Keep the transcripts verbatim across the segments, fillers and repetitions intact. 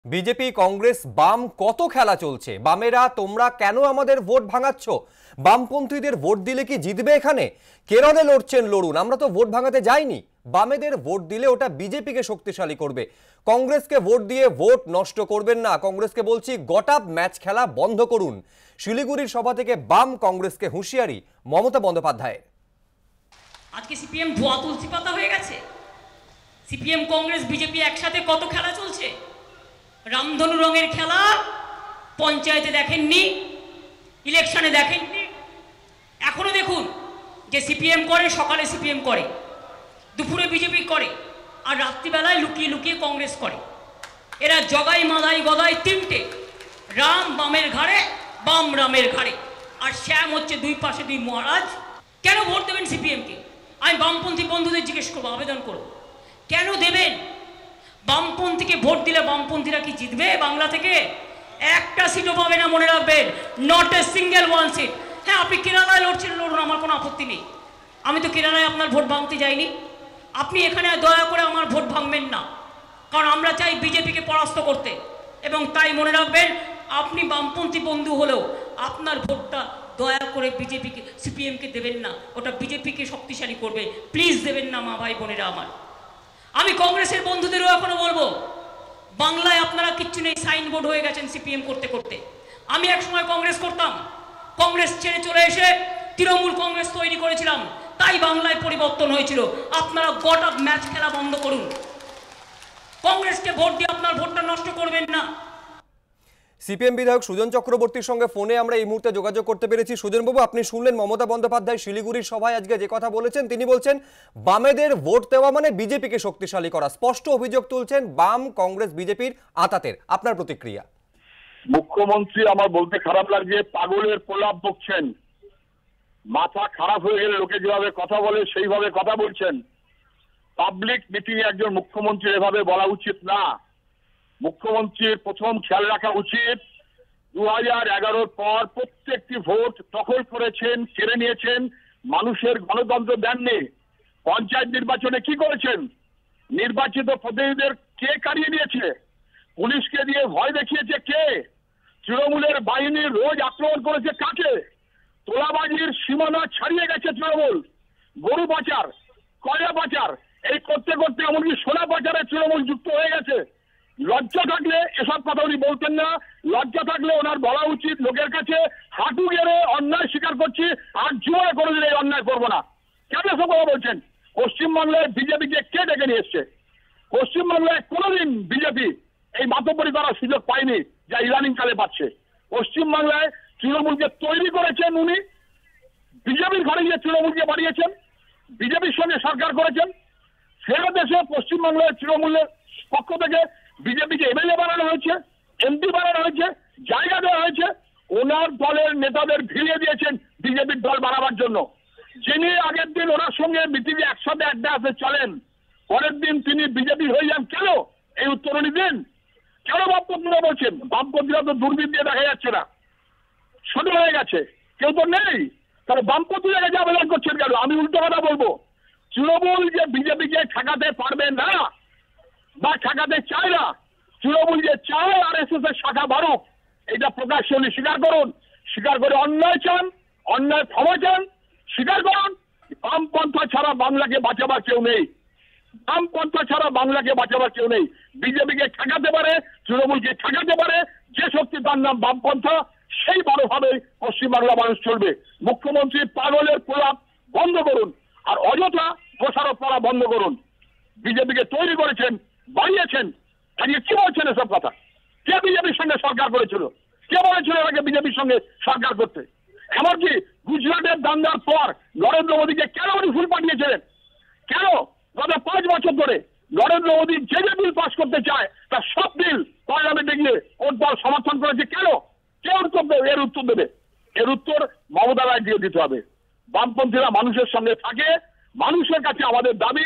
BJP Congress বাম কত খেলা চলছে। বামেরা তোমরা কেন আমাদের ভোট ভাঙাচ্ছ? বামপন্থীদের ভোট দিলে কি জিতবে? এখানে কেরলে লড়ছেন লড়ুন, আমরা তো ভোট ভাঙাতে যাইনি। বামেদের ভোট দিলে ওটা বিজেপিকে শক্তিশালী করবে। কংগ্রেসকে ভোট দিয়ে ভোট নষ্ট করবেন না। কংগ্রেসকে বলছি গট-আপ ম্যাচ খেলা বন্ধ করুন। শিলিগুড়ির সভা থেকে বাম কংগ্রেসকে হুঁশিয়ারি মমতা বন্দ্যোপাধ্যায়ের। আজকে সিপিএম ধোয়া তুলসী পাতা হয়ে গেছে। সিপিএম কংগ্রেস বিজেপি একসাথে কত খেলা চলছে। রামধনু রঙের খেলা পঞ্চায়েতে দেখেননি, ইলেকশনে দেখেননি, এখনো দেখুন যে সিপিএম করে, সকালে সিপিএম করে, দুপুরে বিজেপি করে, আর রাত্রিবেলায় লুকিয়ে লুকিয়ে কংগ্রেস করে। এরা জগাই মাদাই গদাই তিনটে, রাম বামের ঘাড়ে, বাম রামের ঘাড়ে, আর শ্যাম হচ্ছে দুই পাশে দুই মহারাজ। কেন ভোট দেবেন সিপিএমকে? আমি বামপন্থী বন্ধুদের জিজ্ঞেস করবো, আবেদন করবো, কেন দেবেন? বামপন্থীকে ভোট দিলে বামপন্থীরা কি জিতবে বাংলা থেকে? একটা সিটও পাবে না, মনে রাখবেন। Not a single one seat. হ্যাঁ, আপনি কেরালায় লড়ছেন, লড়ুন, আমার কোনো আপত্তি নেই। আমি তো কেরালায় আপনার ভোট ভাঙতে যাইনি। আপনি এখানে দয়া করে আমার ভোট ভাঙবেন না, কারণ আমরা চাই বিজেপিকে পরাস্ত করতে। এবং তাই মনে রাখবেন, আপনি বামপন্থী বন্ধু হলেও আপনার ভোটটা দয়া করে বিজেপিকে, সিপিএমকে দেবেন না। ওটা বিজেপিকে শক্তিশালী করবে। প্লিজ দেবেন না মা ভাই বোনেরা আমার। আমি কংগ্রেসের বন্ধুদেরও এখনো বলবো, বাংলায় আপনারা কিচ্ছু নেই, সাইনবোর্ড হয়ে গেছেন সিপিএম করতে করতে। আমি এক সময় কংগ্রেস করতাম, কংগ্রেস ছেড়ে চলে এসে তৃণমূল কংগ্রেস তৈরি করেছিলাম, তাই বাংলায় পরিবর্তন হয়েছিল। আপনারা গট আপ ম্যাচ খেলা বন্ধ করুন। কংগ্রেসকে ভোট দিয়ে আপনার ভোটটা নষ্ট করবেন না। সিপিএম বিধায়ক সুজন চক্রবর্তীর সঙ্গে ফোনে আমরা এই মুহূর্তে যোগাযোগ করতে পেরেছি। সুজনবাবু, আপনি শুনলেন মমতা বন্দ্যোপাধ্যায় শিলিগুড়ির সভায় আজকে যে কথা বলেছেন। তিনি বলছেন বামেদের ভোট দেওয়া মানে বিজেপিকে শক্তিশালী করা। স্পষ্ট অভিযোগ তুলছেন বাম কংগ্রেস বিজেপির আঁতাতের। আপনার প্রতিক্রিয়া? মুখ্যমন্ত্রী, আমার বলতে খারাপ লাগছে, পাগলের প্রলাপ বকছেন। মাথা খারাপ হয়ে গেলে লোকে যেভাবে কথা বলে সেইভাবে কথা বলছেন। পাবলিক মিটিং এ একজন মুখ্যমন্ত্রী এভাবে বলা উচিত না। মুখ্যমন্ত্রীর প্রথম খেয়াল রাখা উচিত, দু হাজার এগারোর পর প্রত্যেকটি ভোট দখল করেছেন, কেড়ে নিয়েছেন, মানুষের গণতন্ত্র দেননি। পঞ্চায়েত নির্বাচনে কি করেছেন? নির্বাচিত প্রতিনিধিদের কে কারিয়ে নিয়েছে? পুলিশকে দিয়ে ভয় দেখিয়েছে কে? তৃণমূলের বাহিনী রোজ আক্রমণ করেছে কাকে? তোলাবাজির সীমানা ছাড়িয়ে গেছে তৃণমূল। গরু পাচার, কয়লা পাচার, এই করতে করতে এমনকি সোনা পাচারে তৃণমূল যুক্ত হয়ে গেছে। লজ্জা থাকলে এসব কথা উনি বলতেন না। লজ্জা থাকলে ওনার বলা উচিত লোকের কাছে, হাঁটু গেড়ে অন্যায় স্বীকার করছি, আর জীবনে কোনোদিন এই অন্যায় করবো না। কেন এসব কথা বলছেন? পশ্চিমবাংলায় বিজেপিকে কে ডেকে নিয়ে এসছে? পশ্চিমবাংলায় কোনোদিন বিজেপি এই মাতব্বরি করার সুযোগ পায়নি যা ইদানিং কালে পাচ্ছে। পশ্চিমবাংলায় তৃণমূলকে তৈরি করেছেন উনি, বিজেপির ঘরে গিয়ে তৃণমূলকে বাড়িয়েছেন, বিজেপির সঙ্গে সরকার করেছেন। সেরা দেশে পশ্চিমবাংলায় তৃণমূলের পক্ষ থেকে বিজেপিকে এমএলএ বানানো হয়েছে, এমপি বানানো হয়েছে, জায়গা দেওয়া হয়েছে। ওনার দলের নেতাদের ভিড়িয়ে দিয়েছেন বিজেপির দল বাড়াবার জন্য। যিনি আগের দিন ওনার সঙ্গে মিটিংয়ে একসাথে আড্ডা আসে চলেন, পরের দিন তিনি বিজেপি হয়ে যান কেন? এই উত্তর উনি দিন। কেন বামপন্থীরা বলছেন? বামপন্থীরা তো দূরবীন দিয়ে দেখা যাচ্ছে না, ছোট হয়ে গেছে, কেউ তো নেই। তাহলে বামপন্থীরা কাছে আবেদন করছেন কেন? আমি উল্টো কথা বলবো, তৃণমূল যে বিজেপিকে ঠেকাতে পারবে না বা ঠেকাতে চায় না, তৃণমূল যে চায় আর এস এস এর শাখা বাড়ুক, এটা প্রকাশ্যে উনি স্বীকার করুন। স্বীকার করে অন্যায় চান, অন্যায় ক্ষমা চান, স্বীকার করুন। বামপন্থা ছাড়া বাংলাকে বাঁচাবার কেউ নেই। বামপন্থা ছাড়া বাংলাকে বাঁচাবার কেউ নেই। বিজেপিকে ঠেকাতে পারে, তৃণমূলকে ঠেকাতে পারে যে শক্তি, তার নাম বামপন্থা। সেই বড়ভাবে পশ্চিমবাংলা মানুষ চলবে। মুখ্যমন্ত্রী পাগলের প্রলাপ বন্ধ করুন, আর অযথা প্রসারক করা বন্ধ করুন। বিজেপিকে তৈরি করেছেন, বাড়িয়েছেন, আজকে কি বলছেন এসব কথা? কে বিজেপির সঙ্গে সরকার করেছিল? কে বলেছিল এটাকে বিজেপির সঙ্গে সরকার করতে? এমনকি গুজরাটের দাঙ্গার পর নরেন্দ্র মোদীকে কেন উনি ফুল পাঠিয়েছিলেন? কেন গত পাঁচ বছর ধরে নরেন্দ্র মোদী যে যে বিল পাস করতে চায় তার সব বিল পার্লামেন্টে গিয়ে ওর দল সমর্থন করেছে কেন? কে উত্তর দেবে? এর উত্তর দেবে। এর উত্তর মমতা রায় দিয়ে দিতে হবে। বামপন্থীরা মানুষের সঙ্গে থাকে। মানুষের কাছে আমাদের দাবি,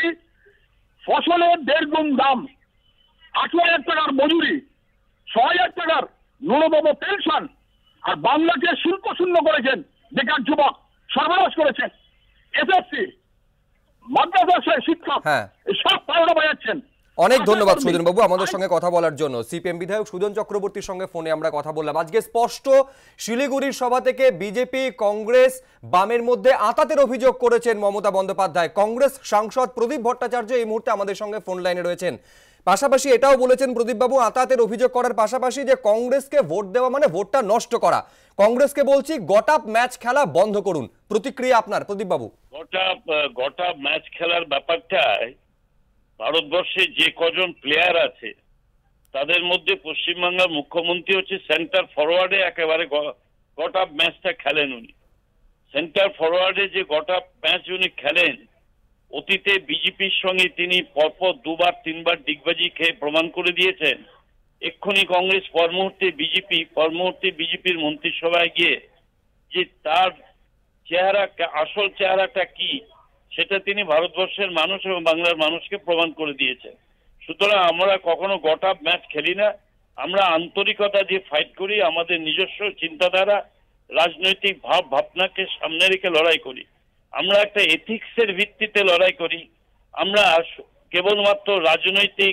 ফসলের দেড় গুণ দাম, আঠারো হাজার টাকার মজুরি, ছ হাজার টাকার ন্যূনতম পেনশন, আর বাংলাকে শিল্প শূন্য করেছেন, বেকার যুবক সর্বনাশ করেছেন, এসএসসি মাদ্রাসা শিক্ষক সব পাওনা বাজাচ্ছেন। অনেক আশা ধন্যবাদ কর্মী। সুজন বাবু আমাদের সঙ্গে কথা বলার জন্য। সিপিএম বিধায়ক সুজন চক্রবর্তীর সঙ্গে ফোনে আমরা কথা বললাম। আজকে স্পষ্ট শিলিগুড়ির সভা থেকে বিজেপি কংগ্রেস বামের মধ্যে আঁতাতের অভিযোগ করেছেন মমতা বন্দ্যোপাধ্যায়। কংগ্রেস সাংসদ প্রদীপ ভট্টাচার্য এই মুহূর্তে আমাদের সঙ্গে ফোন লাইনে রয়েছেন। পাশাপাশি এটাও বলেছেন প্রদীপ বাবু, আঁতাতের অভিযোগ করার পাশাপাশি যে কংগ্রেসকে ভোট দেওয়া মানে ভোটটা নষ্ট করা। কংগ্রেসকে বলছি গট আপ ম্যাচ খেলা বন্ধ করুন। প্রতিক্রিয়া আপনার প্রদীপ বাবু। গোটা গোটা ম্যাচ খেলার ব্যাপারটায় ভারতবর্ষে যে কজন প্লেয়ার আছে তাদের মধ্যে পশ্চিমবাংলার মুখ্যমন্ত্রী হচ্ছে সেন্টার ফরওয়ার্ডে একেবারে গোটা ম্যাচটা খেলেন উনি। সেন্টার ফরওয়ার্ডে যে গোটা ম্যাচ উনি খেলেন, অতীতে বিজেপির সঙ্গে তিনি পরপর দুবার তিনবার ডিগবাজি খেয়ে প্রমাণ করে দিয়েছেন। এক্ষুনি কংগ্রেস পর মুহূর্তে বিজেপি পর মুহূর্তে বিজেপির মন্ত্রিসভায় গিয়ে যে তার চেহারা আসল চেহারাটা কি সেটা তিনি ভারতবর্ষের মানুষ এবং বাংলার মানুষকে প্রমাণ করে দিয়েছেন। সুতরাং আমরা কখনো গোটা ম্যাচ খেলি না, আমরা আন্তরিকতা দিয়ে ফাইট করি, আমাদের নিজস্ব চিন্তাধারা রাজনৈতিক ভাব ভাবনাকে সামনে রেখে লড়াই করি। আমরা একটা এথিক্সের ভিত্তিতে লড়াই করি। আমরা কেবলমাত্র রাজনৈতিক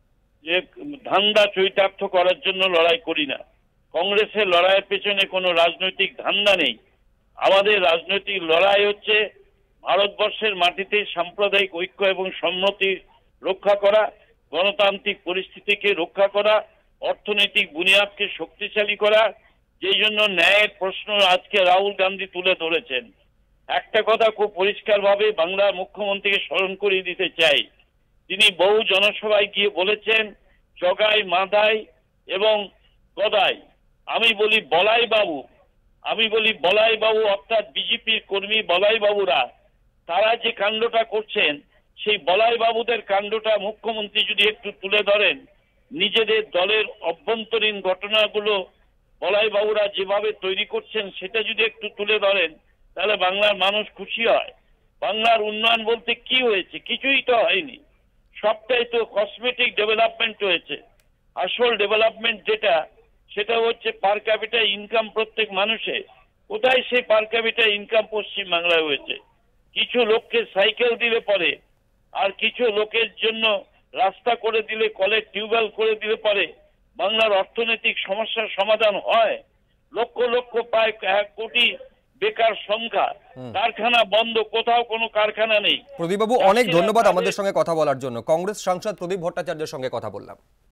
যে ধান্দা চরিতার্থ করার জন্য লড়াই করি না। কংগ্রেসের লড়াইয়ের পেছনে কোনো রাজনৈতিক ধান্দা নেই। আমাদের রাজনৈতিক লড়াই হচ্ছে ভারতবর্ষের মাটিতে সাম্প্রদায়িক ঐক্য এবং সম্মতি রক্ষা করা, গণতান্ত্রিক পরিস্থিতিকে রক্ষা করা, অর্থনৈতিক বুনিয়াদকে শক্তিশালী করা। যেই জন্য ন্যায়ের প্রশ্ন আজকে রাহুল গান্ধী তুলে ধরেছেন। একটা কথা খুব পরিষ্কারভাবে বাংলার মুখ্যমন্ত্রীকে স্মরণ করিয়ে দিতে চাই, তিনি বহু জনসভায় গিয়ে বলেছেন জগাই মাদাই এবং গদাই। আমি বলি বলাই বাবু, আমি বলি বলাই বাবু অর্থাৎ বিজেপির কর্মী বলাই বাবুরা, তারা যে কাণ্ডটা করছেন সেই বলাই বাবুদের কাণ্ডটা মুখ্যমন্ত্রী যদি একটু তুলে ধরেন, নিজেদের দলের অভ্যন্তরীণ ঘটনাগুলো বলাই বাবুরা যেভাবে তৈরি করছেন সেটা যদি একটু তুলে ধরেন, তাহলে বাংলার মানুষ খুশি হয়। বাংলার উন্নয়ন বলতে কি হয়েছে? কিছুই তো হয়নি, সবটাই তো কসমেটিক ডেভেলপমেন্ট হয়েছে। আসল ডেভেলপমেন্ট যেটা সেটা হচ্ছে পার ক্যাপিটা ইনকাম প্রত্যেক মানুষের। কোথায় সেই পার ক্যাপিটা ইনকাম পশ্চিম বাংলায় হয়েছে? কিছু লোককে সাইকেল দিলে পরে আর কিছু লোকের জন্য রাস্তা করে দিলে, কলের টিউবওয়েল করে দিলে পরে বাংলার অর্থনৈতিক সমস্যার সমাধান হয়? লক্ষ লক্ষ প্রায় এক কোটি বেকার সংখ্যা, কারখানা বন্ধ, কোথাও কোনো কারখানা নেই। প্রদীপ বাবু অনেক ধন্যবাদ আমাদের সঙ্গে কথা বলার জন্য। কংগ্রেস সাংসদ প্রদীপ ভট্টাচার্যের সঙ্গে কথা বললাম।